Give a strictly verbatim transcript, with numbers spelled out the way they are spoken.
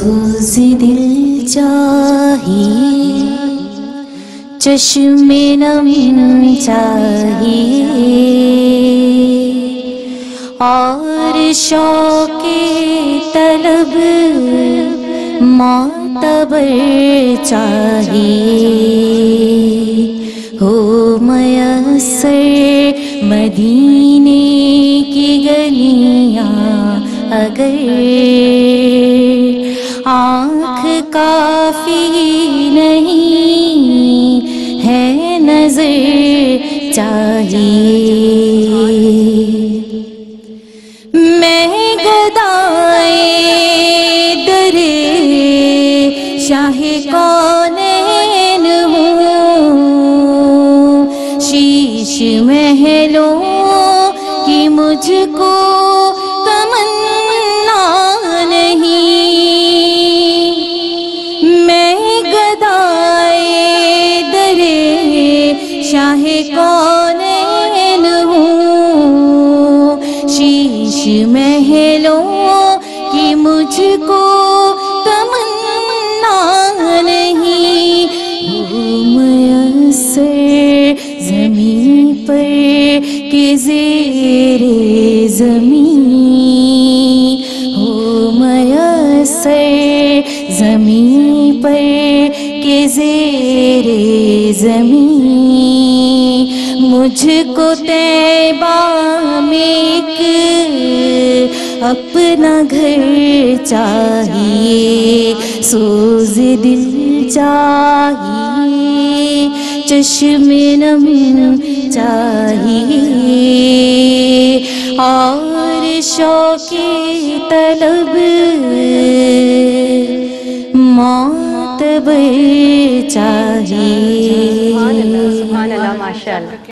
سوز دل چاہیے، چشم نم چاہیے، اور شوق طلب معتبر چاہیے، ہو میسر مدینے کی گلیاں اگر، آنکھ کافی نہیں ہے نظر چاہیے، میں گدائے در شاہ کونین ہوں، شیش محلوں کی مجھ کو تمنا نہیں، میں گدائے در شاہ کونین ہوں، شیش محلوں کی مجھ کو تمنا نہیں، ہو میسر زمین پر کہ زیر زمین، ہو میسر زمین پر کہ زیر زمین، مجھ کو طیبہ میں ایک اپنا گھر چاہیے، سوز دل چاہیے، چشم نم چاہیے، اور شوق طلب معتبر چاہیے۔ سبحان اللہ، سبحان اللہ، ماشاءاللہ۔